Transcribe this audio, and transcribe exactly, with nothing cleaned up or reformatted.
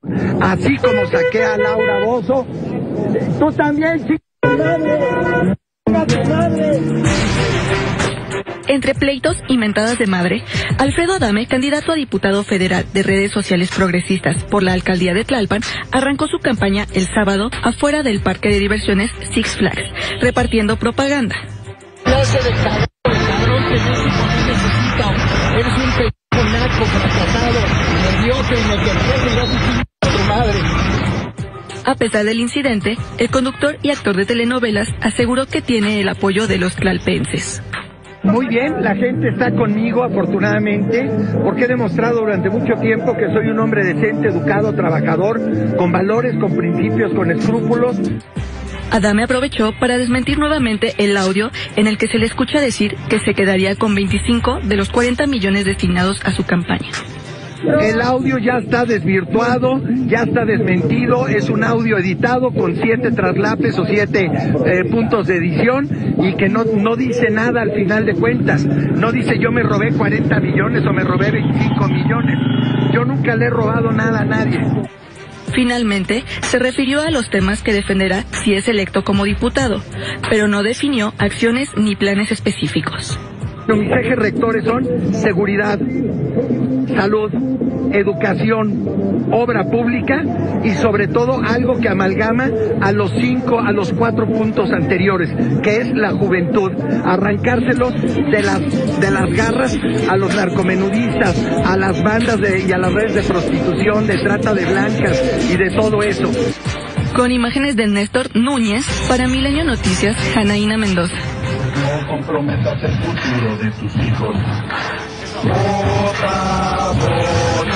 Así como saqué a Laura Bozzo, tú también, chica madre. Madre. Entre pleitos y mentadas de madre, Alfredo Adame, candidato a diputado federal de redes sociales progresistas por la alcaldía de Tlalpan, arrancó su campaña el sábado afuera del parque de diversiones Six Flags, repartiendo propaganda. Clase de cabrón, cabrón que México no necesita. Eres un pendejo naco, fracasado, nervioso, inocente, y vas a chingar a tu madre. A pesar del incidente, el conductor y actor de telenovelas aseguró que tiene el apoyo de los tlalpenses. Muy bien, la gente está conmigo afortunadamente, porque he demostrado durante mucho tiempo que soy un hombre decente, educado, trabajador, con valores, con principios, con escrúpulos. Adame aprovechó para desmentir nuevamente el audio en el que se le escucha decir que se quedaría con veinticinco de los cuarenta millones destinados a su campaña. El audio ya está desvirtuado, ya está desmentido, es un audio editado con siete traslapes o siete eh, puntos de edición y que no, no dice nada al final de cuentas. No dice yo me robé cuarenta millones o me robé veinticinco millones. Yo nunca le he robado nada a nadie. Finalmente, se refirió a los temas que defenderá si es electo como diputado, pero no definió acciones ni planes específicos. Mis ejes rectores son seguridad, salud, educación, obra pública y sobre todo algo que amalgama a los cinco, a los cuatro puntos anteriores, que es la juventud, arrancárselos de las de las garras a los narcomenudistas, a las bandas de, y a las redes de prostitución, de trata de blancas y de todo eso. Con imágenes de Néstor Núñez, para Milenio Noticias, Janaína Mendoza. No comprometas el futuro de tus hijos. Vota, vota.